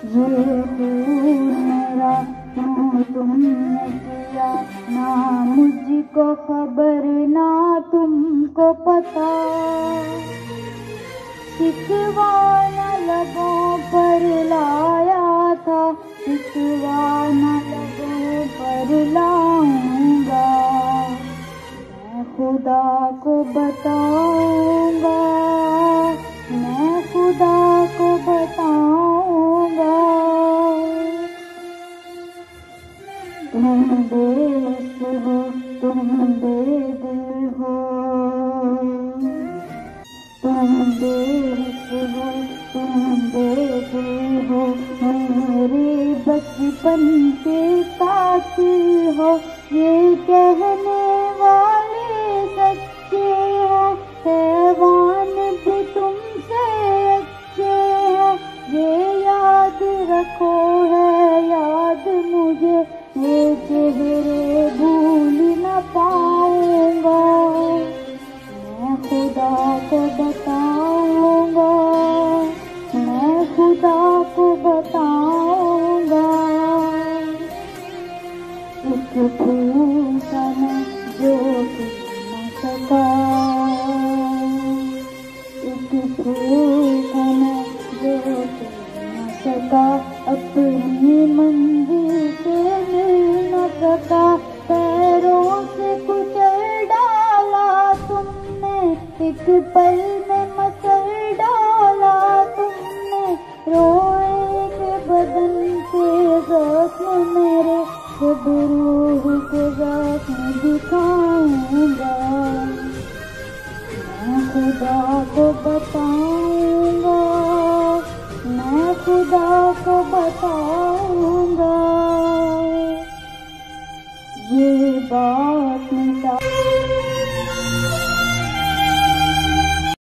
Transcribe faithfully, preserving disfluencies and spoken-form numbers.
ये खून मेरा क्यों तुमने किया, ना मुझको खबर ना तुमको पता। शिकवा न लबों पर लाया था, शिकवा न लबों पर लाऊंगा। मैं खुदा को बताऊंगा, मैं खुदा को बताऊंगा। तुम बेइज्जत हो, तुम बेदिल हो, तुम बेइज्जत हो, तुम बेदिल हो। मेरे बचपन के कातिल हो, ये कहने वाले सच्चे हो। हैवान भी तुमसे अच्छे हो, ये याद रखो है याद मुझे, ये चेहरे भूल न पाऊंगा। मैं खुदा को बताऊंगा, मैं खुदा को बताऊंगा। एक भूखा न जो न सका, एक भूखा न जो न सका, अपनी मंजिल से मिल न सका। पैरों से कुचल डाला तुमने, एक पल में मचल डाला तुमने। रोए के बदन के जख्म मेरे, जब रूह के जख्म दिखाऊंगा। मैं खुदा को बताऊंगा, मैं खुदा को बताऊंगा। ये बात मिटा